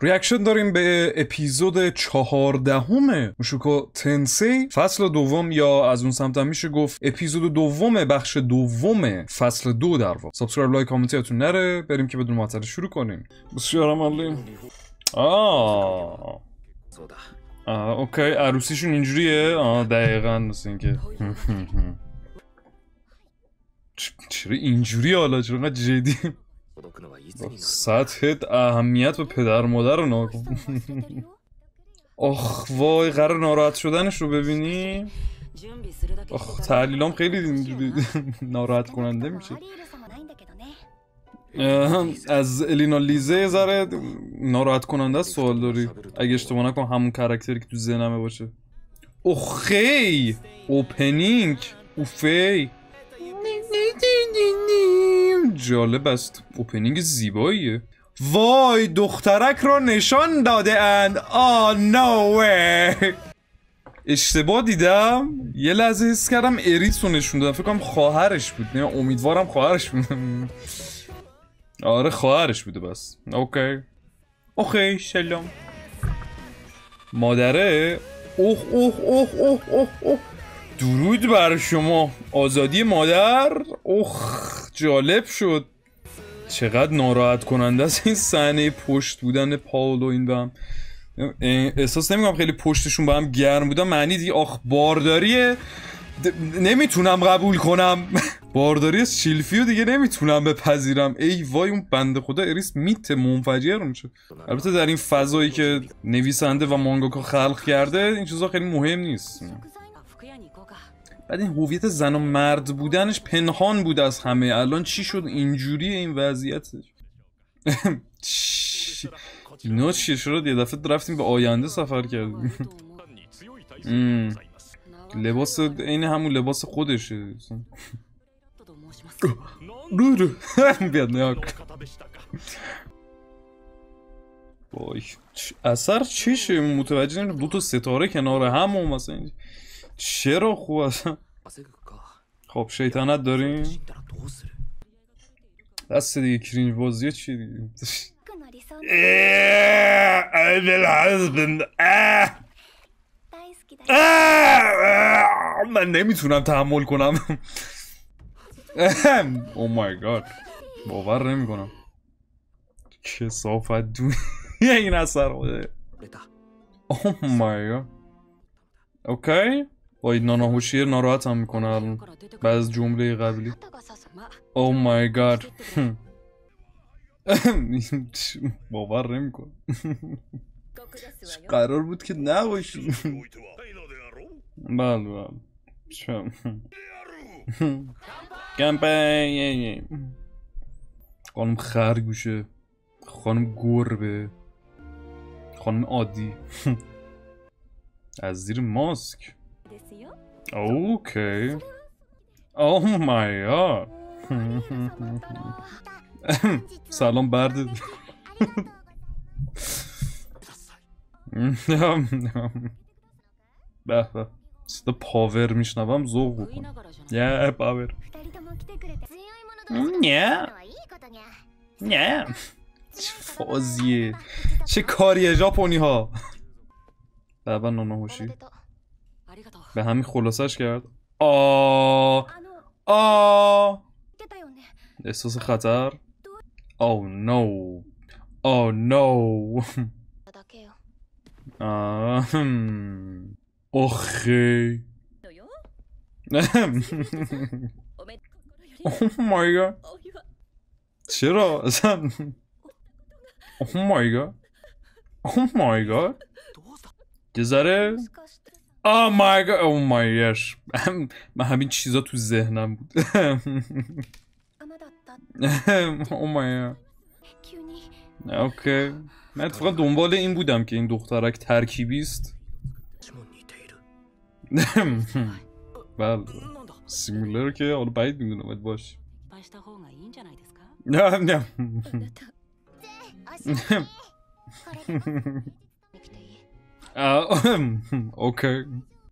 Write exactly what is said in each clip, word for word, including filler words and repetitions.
ریاکشن داریم به اپیزود چهاردهم موشوکو تنسی فصل دوم، یا از اون سمت هم میشه گفت اپیزود دوم بخش دوم فصل دو. در واقع سابسکرایب، لایک، کامنت یادتون نره. بریم که بدون معطلی شروع کنیم. بسیار عالی. آه آه اوکی، عروسیشون اینجوریه. آه دقیقاً مثل اینکه چرا اینجوری حالا؟ چرا انقدر جدی؟ سطح اهمیت به پدر مادر رو ناکن. آخ وای، قرار ناراحت شدنش رو ببینی؟ آخ تحلیلام خیلی اینجوری ناراحت کننده میشه. از الینا لیزه ذره ناراحت کننده است. سوال داری؟ اگه اشتباه نکنم همون کاراکتری که تو ذهنمه باشه. اوخی اوپنینگ اوفی جالب است. اوپنینگ زیباییه. وای دخترک را نشان داده اند. آه نو وی. اشتباه دیدم. یه لحظه حس کردم اریس رو نشون دادم. فکر کنم خواهرش بود. نه امیدوارم خواهرش بود. آره خواهرش بوده بس. اوکی اوکی سلام مادره. اوه اوه اوه اوه اوه اوه درود بر شما آزادی مادر. اوه جالب شد. چقدر ناراحت کننده است این صحنه پشت بودن پاول و این به هم. احساس نمیکنم خیلی پشتشون به هم گرم بودن. معنی دیگه آخ بارداریه نمیتونم قبول کنم. بارداری از شیلفیو دیگه نمیتونم بپذیرم. ای وای اون بنده خدا اریس میت منفجر میشه. البته در این فضایی که نویسنده و مانگاکا خلق کرده این چیزا خیلی مهم نیست. بعد این هویت زن و مرد بودنش پنهان بود از همه. الان چی شد اینجوریه این وضعیتش؟ اینا چیه شد؟ یه دفعه رفتیم به آینده سفر کردیم. لباس این همون لباس خودشه. بیاد نیاک. وای اثر چیشه؟ متوجه نمیشم. دو تا ستاره کنار هم و مثلا چرا خوب اصلا. خب شیطنت داریم. دست دیگه کرینج بازیه چی دیگه. من نمیتونم تحمل کنم. او مای گاد باور نمی کنم. چه صافت دونی این اثر بوده. او مای گاد. اوکی وای ناناهوشیه ناراحت هم میکنه الان بعد از جمله قبلی. او مای گاد باور نمی کنم. قرار بود که نباشی. بله بله کمپی. خانم خرگوشه، خانم گربه، خانم عادی از زیر ماسک. اوکی اوه مای گاد. سلام برده. به به صدا پاور میشنوم ذوق بکن. یه پاور. نه نه چه فازیه، چه کاریه ژاپنی ها. بابا ناناهوشی به همین خلاصش کرد. آه آه احساس خطر. او نو او نو. اوخی اوه مای گاد چرا اصلا؟ اوه مای گاد اوه مای گاد یه ذره اوه مای گاد اوه مای یش. من همین چیزا تو ذهنم بود. اوه مای گاد. اوکی من اتفاقا دنبال این بودم که این دخترک ترکیبی است. بله سیمولر که حالا باید میدونم باید باش. نه نه اوکی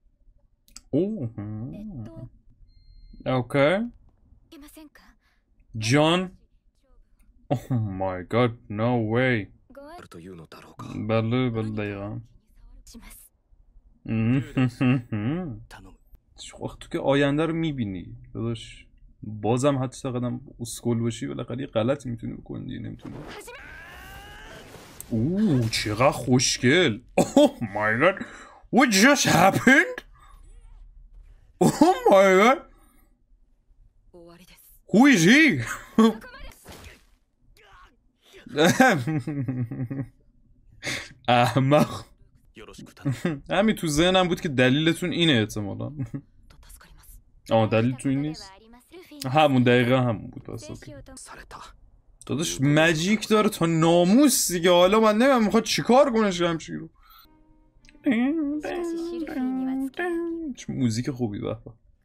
اوکی جان. Oh my god, no way. بله بله دقیقا. وقت تو که آینده رو میبینی داداش، بازم حتی چقدر اسکول باشی بالاخره یه غلطی میتونی بکنی، نمیتونی. اوه چقدر خوشگل. Oh my god, what just happened? Oh my god, who is he? احمق. همین تو ذهنم بود که دلیلتون اینه احتمالا. آه دلیلتون این نیست؟ همون دقیقه همون بود. بس داداش مجیک داره تا ناموس دیگه، حالا من نمیم میخواد چیکار کنه شمشیر رو. چه موزیک خوبی. به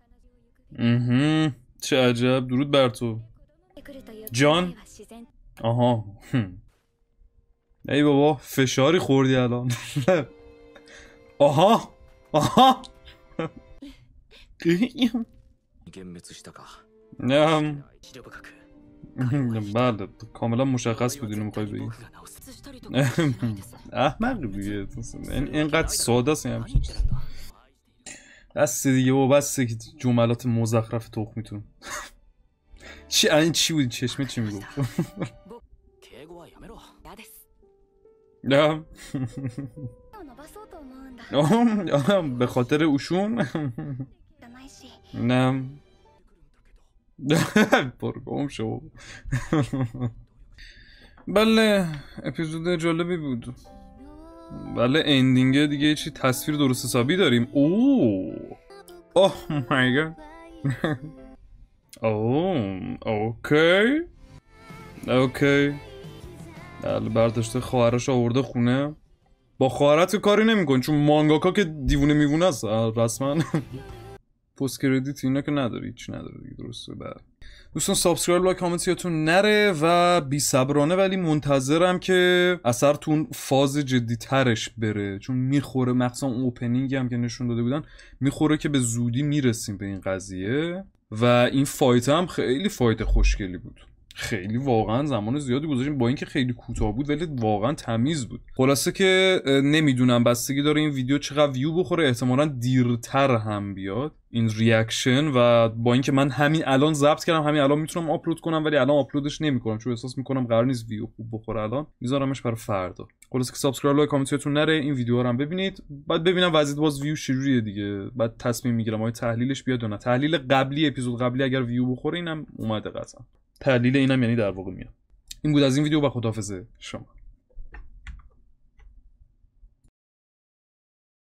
چه عجب. درود بر تو جان. آها ای بابا فشاری خوردی الان. آها آها نه بله کاملا مشخص بود اینو میخوای بگی. احمق دیگه اینقدر ساده است همچین چیز. بس دیگه بابا بس که جملات مزخرف تخمیتون. چی این چی بود چشمه چی میگفت؟ نه به خاطر اوشون. نه برگم شو. بله اپیزود جالبی بود. بله اندینگ دیگه چی تصویر درست حسابی داریم. اوه اوه مای گاد. اوه اوکی اوکی. بله برداشته خواهرش آورده خونه. با خواهرت کاری نمیکن چون مانگاکا که دیوونه میوونه است رسما. پست کردیت اینا که نداره، هیچ نداره دیگه. درسته. بله دوستان سابسکرایب لایک کامنت یادتون نره و بی صبرانه ولی منتظرم که اثرتون فاز جدی ترش بره، چون میخوره مخصوصا اوپنینگ هم که نشون داده بودن میخوره که به زودی میرسیم به این قضیه. و این فایت هم خیلی فایت خوشگلی بود، خیلی واقعا زمان زیادی گذاشتیم با اینکه خیلی کوتاه بود ولی واقعا تمیز بود. خلاصه که نمیدونم بستگی داره این ویدیو چقدر ویو بخوره، احتمالاً دیرتر هم بیاد این ریاکشن. و با اینکه من همین الان ضبط کردم همین الان میتونم آپلود کنم ولی الان آپلودش نمیکنم چون احساس میکنم قرار نیست ویو خوب بخوره، الان میذارمش برای فردا. خلاصه که سابسکرایب لایک کامنت نره، این ویدیوها رو هم ببینید. بعد ببینم وضعیت باز ویو چجوریه دیگه، بعد تصمیم میگیرم آیا تحلیلش بیاد یا نه. تحلیل قبلی اپیزود قبلی اگر ویو بخوره اینم اومده قطعا. تحلیل اینم یعنی در واقع میاد. این بود از این ویدیو و خداحافظ شما.